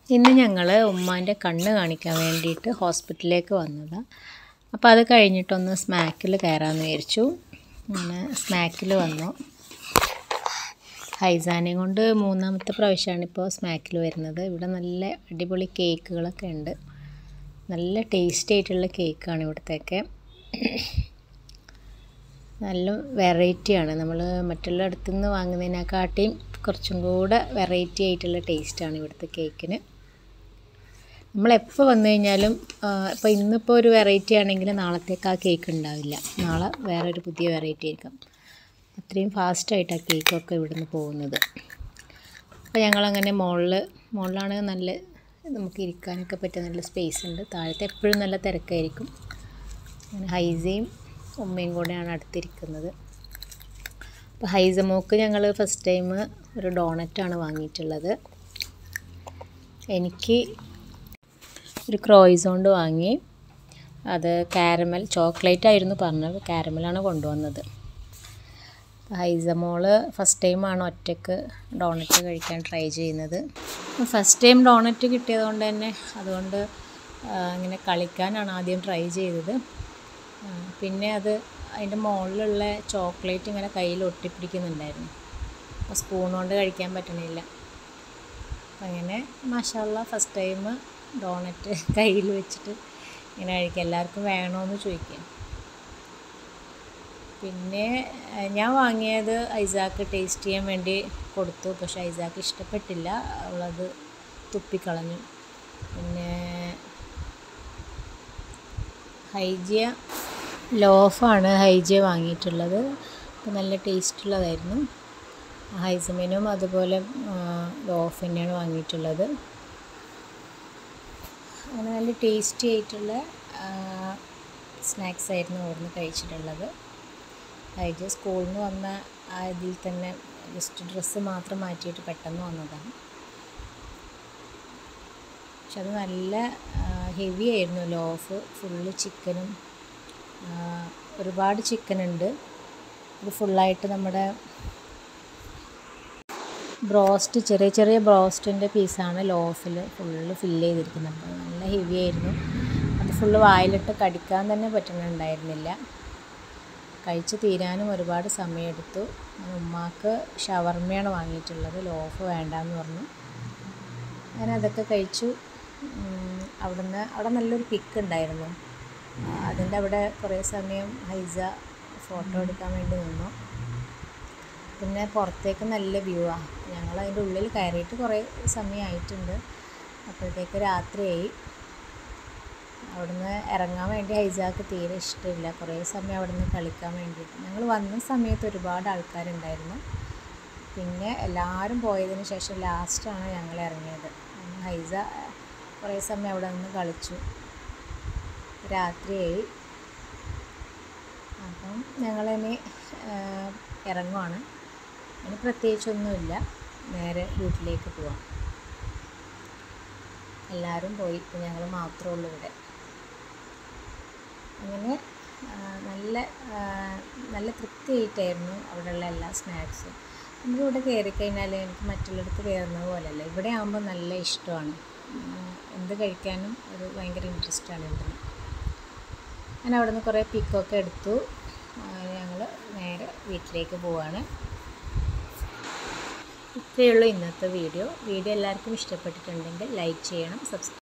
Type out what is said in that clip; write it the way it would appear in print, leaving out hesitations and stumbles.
ഇന്ന് ഞങ്ങൾ ഉമ്മാൻ്റെ കണ്ണ് കാണിക്കാൻ വേണ്ടിയിട്ട് ഹോസ്പിറ്റലിലേക്ക് വന്നതാണ്. അപ്പോൾ അത് കഴിഞ്ഞിട്ടൊന്ന് സ്മാക്കിൽ കയറാമെന്ന് വിചാരിച്ചു. അങ്ങനെ സ്മാക്കിൽ വന്നു. ഹൈസാനെയും കൊണ്ട് 3ാമത്തെ പ്രാവശ്യമാണ് ഇപ്പോൾ സ്മാക്കിൽ വരുന്നത്. ഇവിടെ നല്ല അടിപൊളി കേക്കുകളൊക്കെ ഉണ്ട്. നല്ല ടേസ്റ്റി ആയിട്ടുള്ള കേക്കാണ് ഇവിടത്തേക്ക്. നല്ല വെറൈറ്റിയാണ്. നമ്മൾ മറ്റുള്ള അടുത്തുനിന്ന് വാങ്ങുന്നതിനെക്കാട്ടിയും കുറച്ചും കൂടെ വെറൈറ്റി ആയിട്ടുള്ള ടേസ്റ്റാണ് ഇവിടുത്തെ കേക്കിന്. നമ്മളെപ്പോൾ വന്നു കഴിഞ്ഞാലും ഇപ്പോൾ ഇന്നിപ്പോൾ ഒരു വെറൈറ്റി ആണെങ്കിൽ നാളത്തേക്ക് ആ കേക്ക് ഉണ്ടാവില്ല. നാളെ വേറൊരു പുതിയ വെറൈറ്റി ആയിരിക്കും. അത്രയും ഫാസ്റ്റായിട്ട് ആ കേക്കൊക്കെ ഇവിടുന്ന് പോകുന്നത്. അപ്പോൾ ഞങ്ങളങ്ങനെ മുകളിലാണ് നല്ല നമുക്ക് ഇരിക്കാനൊക്കെ പറ്റിയ നല്ല സ്പേസ് ഉണ്ട്. താഴത്തെ എപ്പോഴും നല്ല തിരക്കായിരിക്കും. അങ്ങനെ ഹൈസയും ഉമ്മയും കൂടെയാണ് അടുത്തിരിക്കുന്നത്. അപ്പോൾ ഹൈസമോക്ക് ഞങ്ങൾ ഫസ്റ്റ് ടൈം ഒരു ഡോണറ്റാണ് വാങ്ങിയിട്ടുള്ളത്. എനിക്ക് ഒരു ക്രോയിസോണ്ട് വാങ്ങി. അത് കാരമൽ ചോക്ലേറ്റ് ആയിരുന്നു പറഞ്ഞത്, കാരമലാണ് കൊണ്ടുവന്നത്. ഹൈസമോള് ഫസ്റ്റ് ടൈമാണ് ഒറ്റയ്ക്ക് ഡോണറ്റ് കഴിക്കാൻ ട്രൈ ചെയ്യുന്നത്. ഫസ്റ്റ് ടൈം ഡോണറ്റ് കിട്ടിയതുകൊണ്ട് തന്നെ അതുകൊണ്ട് ഇങ്ങനെ കളിക്കാനാണ് ആദ്യം ട്രൈ ചെയ്തത്. പിന്നെ അതിൻ്റെ മുകളിലുള്ള ചോക്ലേറ്റ് ഇങ്ങനെ കയ്യിൽ ഒട്ടിപ്പിടിക്കുന്നുണ്ടായിരുന്നു. അപ്പോൾ സ്പൂൺ കൊണ്ട് കഴിക്കാൻ പറ്റണില്ല. അപ്പം അങ്ങനെ മാഷാഅല്ലാഹ് ഫസ്റ്റ് ടൈം ഡോണറ്റ് കയ്യിൽ വെച്ചിട്ട് ഇങ്ങനെ കഴിക്കുക. എല്ലാവർക്കും വേണമെന്ന് ചോദിക്കുക. പിന്നെ ഞാൻ വാങ്ങിയത് ഐസാക്ക് ടേസ്റ്റ് ചെയ്യാൻ വേണ്ടി കൊടുത്തു. പക്ഷേ ഐസാക്ക് ഇഷ്ടപ്പെട്ടില്ല. അവളത് തുപ്പിക്കളഞ്ഞു. പിന്നെ ഹൈജിയ ലോഫാണ് ഹൈജിയ വാങ്ങിയിട്ടുള്ളത്. അപ്പോൾ നല്ല ടേസ്റ്റുള്ളതായിരുന്നു. ഹൈസമിനും അതുപോലെ ലോഫ് തന്നെയാണ് വാങ്ങിയിട്ടുള്ളത്. അങ്ങനെ നല്ല ടേസ്റ്റി ആയിട്ടുള്ള സ്നാക്സ് ആയിരുന്നു അവിടുന്ന് കഴിച്ചിട്ടുള്ളത്. ഹൈജിയ സ്കൂളിൽ നിന്ന് വന്ന ഇതിൽ തന്നെ ജസ്റ്റ് ഡ്രസ്സ് മാത്രം മാറ്റിയിട്ട് പെട്ടെന്ന് വന്നതാണ്. പക്ഷെ അത് നല്ല ഹെവി ആയിരുന്നു. ലോഫ് ഫുള്ള് ചിക്കനും ഒരുപാട് ചിക്കനുണ്ട്. ഇത് ഫുള്ളായിട്ട് നമ്മുടെ ബ്രോസ്റ്റ് ചെറിയ ചെറിയ ബ്രോസ്റ്റിൻ്റെ പീസാണ് ലോഫിൽ ഫുള്ള് ഫില്ല് ചെയ്തിരിക്കുന്നത്. അപ്പോൾ നല്ല ഹെവി ആയിരുന്നു. അത് ഫുള്ള് വായിലിട്ട് കടിക്കാൻ തന്നെ പറ്റുന്നുണ്ടായിരുന്നില്ല. കഴിച്ച് തീരാനും ഒരുപാട് സമയമെടുത്തു. ഉമ്മാക്ക് ഷവർമ്മയാണ് വാങ്ങിയിട്ടുള്ളത്. ലോഫ് വേണ്ടാന്ന് പറഞ്ഞു. അങ്ങനെ അതൊക്കെ കഴിച്ചു. അവിടെ നല്ലൊരു പിക്ക് ഉണ്ടായിരുന്നു. അതിൻ്റെ അവിടെ കുറേ സമയം ഹൈസ ഫോട്ടോ എടുക്കാൻ വേണ്ടി നിന്നു. പിന്നെ പുറത്തേക്ക് നല്ല വ്യൂ ആണ്. ഞങ്ങൾ അതിൻ്റെ ഉള്ളിൽ കയറിയിട്ട് കുറേ സമയമായിട്ടുണ്ട്. അപ്പോഴത്തേക്ക് രാത്രിയായി. അവിടുന്ന് ഇറങ്ങാൻ വേണ്ടി ഹൈജാക്ക് തീരെ ഇഷ്ടമില്ല. കുറേ സമയം അവിടുന്ന് കളിക്കാൻ വേണ്ടിയിട്ട്. ഞങ്ങൾ വന്ന സമയത്ത് ഒരുപാട് ആൾക്കാരുണ്ടായിരുന്നു. പിന്നെ എല്ലാവരും പോയതിന് ശേഷം ലാസ്റ്റാണ് ഞങ്ങൾ ഇറങ്ങിയത്. ഹൈജ കുറേ സമയം അവിടെ നിന്ന് കളിച്ചു. രാത്രിയായി. അപ്പം ഞങ്ങളിനി ഇറങ്ങുവാണ്. ഇനി പ്രത്യേകിച്ചൊന്നുമില്ല. നേരെ വീട്ടിലേക്ക് പോവാം. എല്ലാവരും പോയി. ഇപ്പം ഞങ്ങൾ മാത്രമേ ഉള്ളൂ ഇവിടെ. അങ്ങനെ നല്ല തൃപ്തിയായിട്ടായിരുന്നു അവിടെയുള്ള എല്ലാ സ്നാക്സും. നമ്മളിവിടെ കയറിക്കഴിഞ്ഞാൽ എനിക്ക് മറ്റുള്ളിടത്ത് കയറുന്നത് പോലെയല്ല. ഇവിടെ ആകുമ്പോൾ നല്ല ഇഷ്ടമാണ്. എന്ത് കഴിക്കാനും ഒരു ഭയങ്കര ഇൻട്രസ്റ്റാണ് ഇവിടുന്ന്. ഞാൻ അവിടെ നിന്ന് കുറേ പിക്കൊക്കെ എടുത്തു. ഞങ്ങൾ നേരെ വീട്ടിലേക്ക് പോവാണ്. ഇത്രയേ ഉള്ളൂ ഇന്നത്തെ വീഡിയോ. എല്ലാവർക്കും ഇഷ്ടപ്പെട്ടിട്ടുണ്ടെങ്കിൽ ലൈക്ക് ചെയ്യണം, സബ്സ്ക്രൈബ്